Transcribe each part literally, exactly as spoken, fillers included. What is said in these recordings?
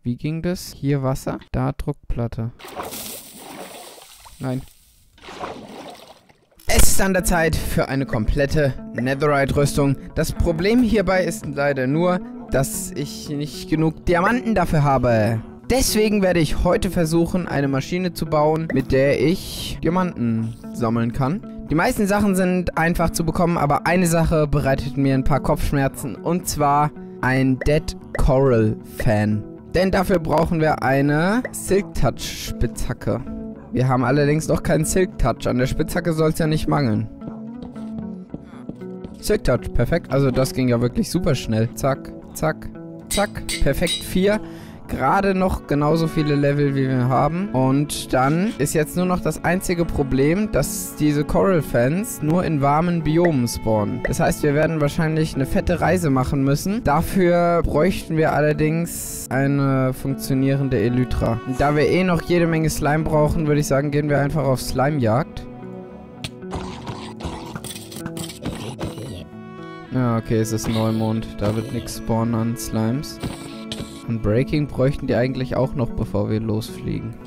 Wie ging das? Hier Wasser, da Druckplatte. Nein. Es ist an der Zeit für eine komplette Netherite-Rüstung. Das Problem hierbei ist leider nur, dass ich nicht genug Diamanten dafür habe. Deswegen werde ich heute versuchen, eine Maschine zu bauen, mit der ich Diamanten sammeln kann. Die meisten Sachen sind einfach zu bekommen, aber eine Sache bereitet mir ein paar Kopfschmerzen. Und zwar ein Dead Coral Fan. Denn dafür brauchen wir eine Silk Touch Spitzhacke. Wir haben allerdings noch keinen Silk Touch. An der Spitzhacke soll es ja nicht mangeln. Silk Touch, perfekt. Also das ging ja wirklich super schnell. Zack, zack, zack. Perfekt, vier. Gerade noch genauso viele Level, wie wir haben. Und dann ist jetzt nur noch das einzige Problem, dass diese Coral Fans nur in warmen Biomen spawnen. Das heißt, wir werden wahrscheinlich eine fette Reise machen müssen. Dafür bräuchten wir allerdings eine funktionierende Elytra. Und da wir eh noch jede Menge Slime brauchen, würde ich sagen, gehen wir einfach auf Slimejagd. Ja, okay, es ist Neumond. Da wird nichts spawnen an Slimes. Und Breaking bräuchten die eigentlich auch noch, bevor wir losfliegen.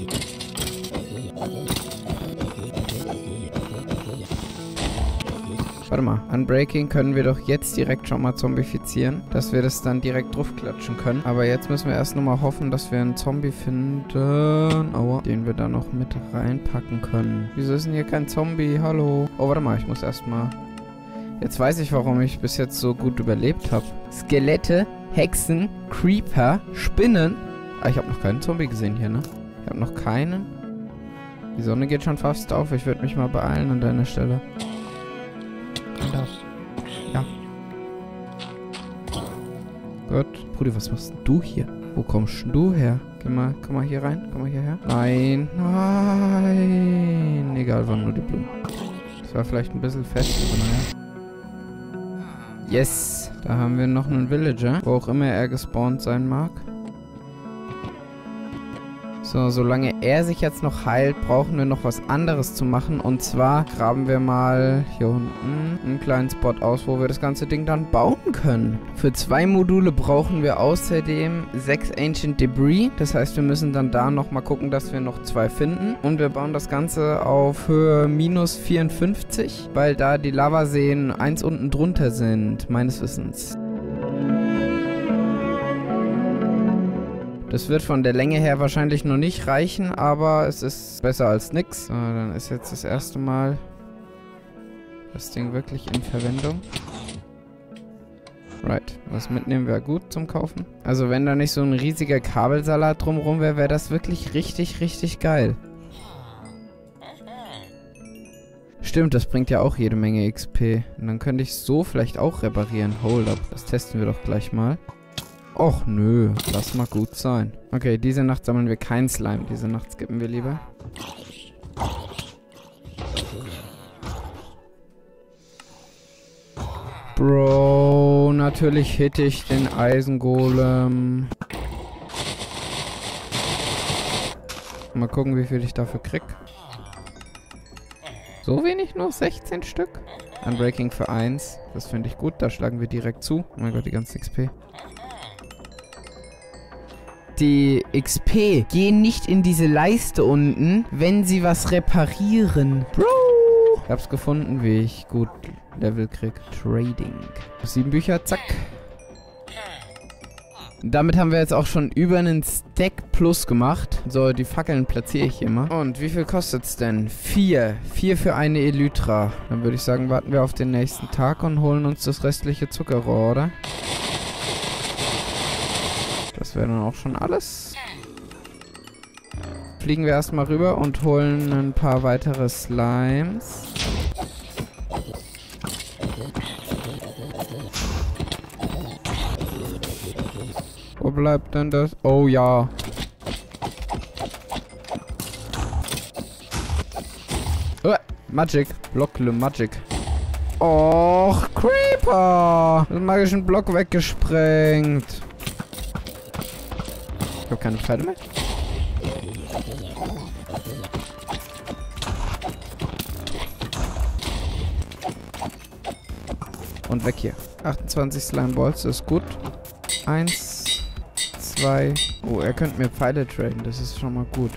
Warte mal, Unbreaking können wir doch jetzt direkt schon mal zombifizieren, dass wir das dann direkt draufklatschen können. Aber jetzt müssen wir erst nochmal hoffen, dass wir einen Zombie finden, aua, den wir da noch mit reinpacken können. Wieso ist denn hier kein Zombie? Hallo? Oh, warte mal, ich muss erstmal... Jetzt weiß ich, warum ich bis jetzt so gut überlebt habe. Skelette, Hexen, Creeper, Spinnen. Ah, ich habe noch keinen Zombie gesehen hier, ne? Ich habe noch keinen. Die Sonne geht schon fast auf. Ich würde mich mal beeilen an deiner Stelle. Ja. Gut. Brudi, was machst denn du hier? Wo kommst denn du her? Geh mal, komm mal hier rein. Komm mal hierher. Nein. Nein. Egal, waren nur die Blumen. Das war vielleicht ein bisschen fest, aber naja. Yes, da haben wir noch einen Villager, wo auch immer er gespawnt sein mag. So, solange er sich jetzt noch heilt, brauchen wir noch was anderes zu machen. Und zwar graben wir mal hier unten einen kleinen Spot aus, wo wir das ganze Ding dann bauen können. Für zwei Module brauchen wir außerdem sechs Ancient Debris. Das heißt, wir müssen dann da nochmal gucken, dass wir noch zwei finden. Und wir bauen das Ganze auf Höhe minus vierundfünfzig, weil da die Lavaseen eins unten drunter sind, meines Wissens. Das wird von der Länge her wahrscheinlich noch nicht reichen, aber es ist besser als nix. So, dann ist jetzt das erste Mal das Ding wirklich in Verwendung. Right, was mitnehmen wir gut zum Kaufen? Also wenn da nicht so ein riesiger Kabelsalat drumherum wäre, wäre das wirklich richtig, richtig geil. Stimmt, das bringt ja auch jede Menge X P. Und dann könnte ich so vielleicht auch reparieren. Hold up, das testen wir doch gleich mal. Och, nö. Lass mal gut sein. Okay, diese Nacht sammeln wir keinen Slime. Diese Nacht skippen wir lieber. Bro, natürlich hitte ich den Eisengolem. Mal gucken, wie viel ich dafür krieg. So wenig nur? sechzehn Stück? Unbreaking für eins. Das finde ich gut. Da schlagen wir direkt zu. Oh mein Gott, die ganzen X P. Die X P gehen nicht in diese Leiste unten, wenn sie was reparieren. Bro! Ich hab's gefunden, wie ich gut Level krieg. Trading. Sieben Bücher, zack. Damit haben wir jetzt auch schon über einen Stack plus gemacht. So, die Fackeln platziere ich hier mal. Und wie viel kostet's denn? Vier. Vier für eine Elytra. Dann würde ich sagen, warten wir auf den nächsten Tag und holen uns das restliche Zuckerrohr, oder? Das wäre dann auch schon alles. Fliegen wir erstmal rüber und holen ein paar weitere Slimes. Wo bleibt denn das? Oh ja. Oh, Magic. Blockle Magic. Och, Creeper. Den magischen Block weggesprengt. Ich habe keine Pfeile mehr. Und weg hier. achtundzwanzig Slime Balls ist gut. Eins, zwei. Oh, er könnte mir Pfeile traden. Das ist schon mal gut.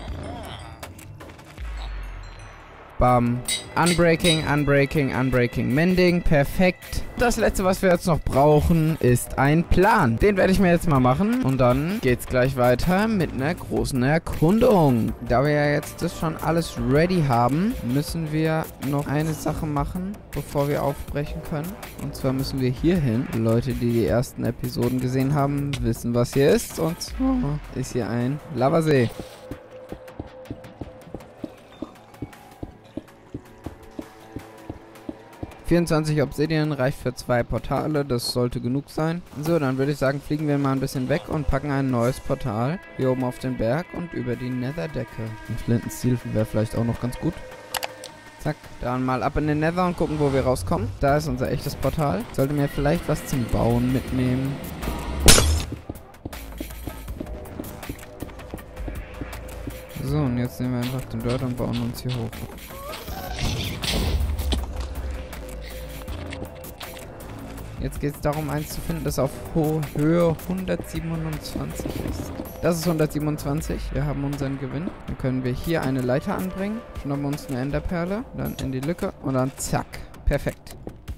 Bam. Unbreaking, Unbreaking, Unbreaking, Mending. Perfekt. Das letzte, was wir jetzt noch brauchen, ist ein Plan. Den werde ich mir jetzt mal machen. Und dann geht's gleich weiter mit einer großen Erkundung. Da wir ja jetzt das schon alles ready haben, müssen wir noch eine Sache machen, bevor wir aufbrechen können. Und zwar müssen wir hier hin. Leute, die die ersten Episoden gesehen haben, wissen, was hier ist. Und zwar ist hier ein Lavasee. vierundzwanzig Obsidian reicht für zwei Portale, das sollte genug sein. So, dann würde ich sagen, fliegen wir mal ein bisschen weg und packen ein neues Portal hier oben auf den Berg und über die Netherdecke. Ein Flintenstil wäre vielleicht auch noch ganz gut. Zack, dann mal ab in den Nether und gucken, wo wir rauskommen. Da ist unser echtes Portal. Sollte mir vielleicht was zum Bauen mitnehmen. So, und jetzt nehmen wir einfach den Dirt und bauen uns hier hoch. Jetzt geht es darum, eins zu finden, das auf Ho Höhe hundertsiebenundzwanzig ist. Das ist hundertsiebenundzwanzig. Wir haben unseren Gewinn. Dann können wir hier eine Leiter anbringen. Schnappen uns eine Enderperle. Dann in die Lücke. Und dann zack. Perfekt.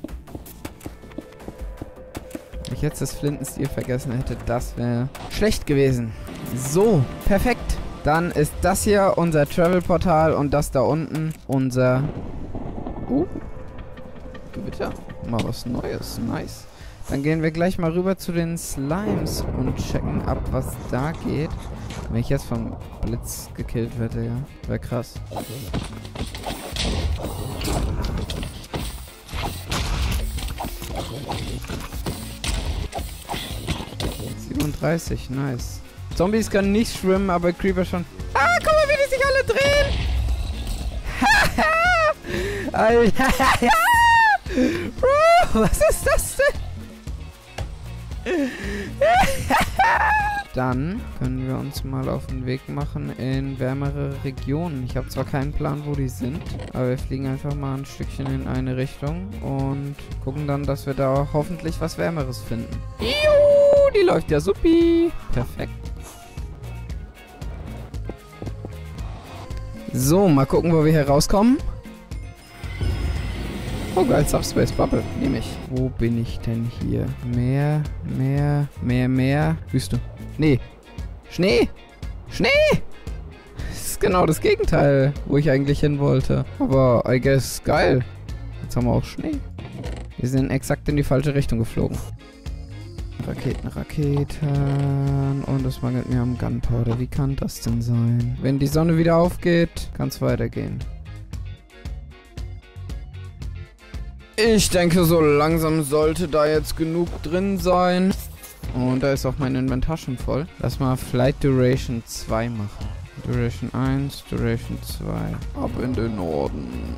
Wenn ich jetzt das Flintenstil vergessen hätte, das wäre schlecht gewesen. So. Perfekt. Dann ist das hier unser Travel-Portal und das da unten unser... Uh. Gewitter. Mal was Neues. Nice. Dann gehen wir gleich mal rüber zu den Slimes und checken ab, was da geht. Wenn ich jetzt vom Blitz gekillt werde, ja. Wäre krass. siebenunddreißig, nice. Zombies können nicht schwimmen, aber Creeper schon. Ah, guck mal, wie die sich alle drehen! Alter! Bro, was ist das denn? Dann können wir uns mal auf den Weg machen in wärmere Regionen. Ich habe zwar keinen Plan, wo die sind, aber wir fliegen einfach mal ein Stückchen in eine Richtung und gucken dann, dass wir da hoffentlich was Wärmeres finden. Juhu, die läuft ja supi. Perfekt. So, mal gucken, wo wir hier rauskommen. Oh geil, Subspace Bubble. Nehme ich. Wo bin ich denn hier? Meer, Meer, Meer, Meer. Wüste. Nee. Schnee. Schnee! Das ist genau das Gegenteil, wo ich eigentlich hin wollte. Aber I guess geil. Jetzt haben wir auch Schnee. Wir sind exakt in die falsche Richtung geflogen. Raketen, Raketen. Und es mangelt mir am Gunpowder. Wie kann das denn sein? Wenn die Sonne wieder aufgeht, kann es weitergehen. Ich denke, so langsam sollte da jetzt genug drin sein. Und da ist auch mein Inventar schon voll. Lass mal Flight Duration zwei machen. Duration eins, Duration zwei. Ab in den Norden.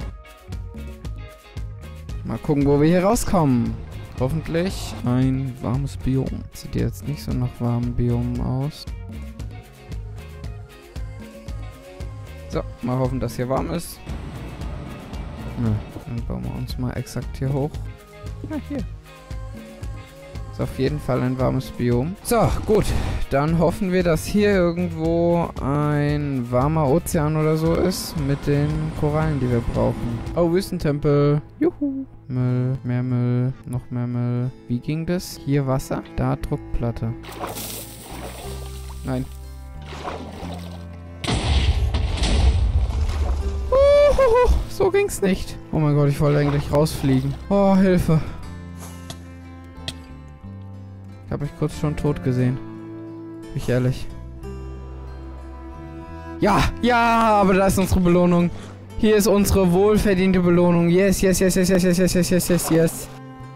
Mal gucken, wo wir hier rauskommen. Hoffentlich ein warmes Biom. Sieht jetzt nicht so nach warmen Biomen aus. So, mal hoffen, dass hier warm ist. Ja, dann bauen wir uns mal exakt hier hoch. Ja, hier. Ist auf jeden Fall ein warmes Biom. So, gut. Dann hoffen wir, dass hier irgendwo ein warmer Ozean oder so ist mit den Korallen, die wir brauchen. Oh, Wüstentempel. Juhu. Müll, mehr Müll, noch mehr Müll. Wie ging das? Hier Wasser, da Druckplatte. Nein. Uh, so ging's nicht. Oh mein Gott, ich wollte eigentlich rausfliegen. Oh, Hilfe. Ich habe mich kurz schon tot gesehen. Bin ich ehrlich. Ja, ja, aber da ist unsere Belohnung. Hier ist unsere wohlverdiente Belohnung. Yes, yes, yes, yes, yes, yes, yes, yes, yes, yes, yes.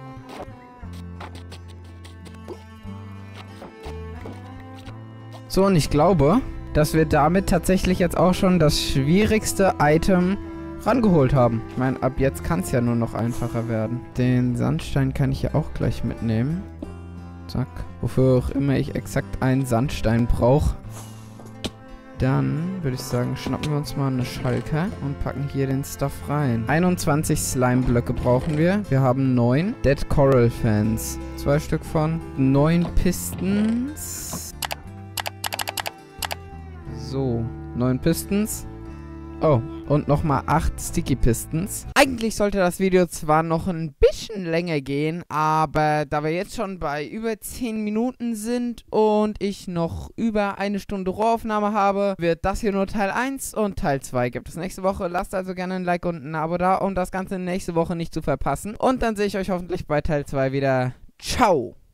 So, und ich glaube, dass wir damit tatsächlich jetzt auch schon das schwierigste Item rangeholt haben. Ich meine, ab jetzt kann es ja nur noch einfacher werden. Den Sandstein kann ich ja auch gleich mitnehmen. Zack. Wofür auch immer ich exakt einen Sandstein brauche. Dann würde ich sagen, schnappen wir uns mal eine Schalker und packen hier den Stuff rein. einundzwanzig Slime-Blöcke brauchen wir. Wir haben neun Dead Coral Fans. Zwei Stück von. neun Pistons. So, neun Pistons. Oh, und nochmal acht Sticky Pistons. Eigentlich sollte das Video zwar noch ein bisschen länger gehen, aber da wir jetzt schon bei über zehn Minuten sind und ich noch über eine Stunde Rohaufnahme habe, wird das hier nur Teil eins und Teil zwei gibt es nächste Woche. Lasst also gerne ein Like und ein Abo da, um das Ganze nächste Woche nicht zu verpassen. Und dann sehe ich euch hoffentlich bei Teil zwei wieder. Ciao!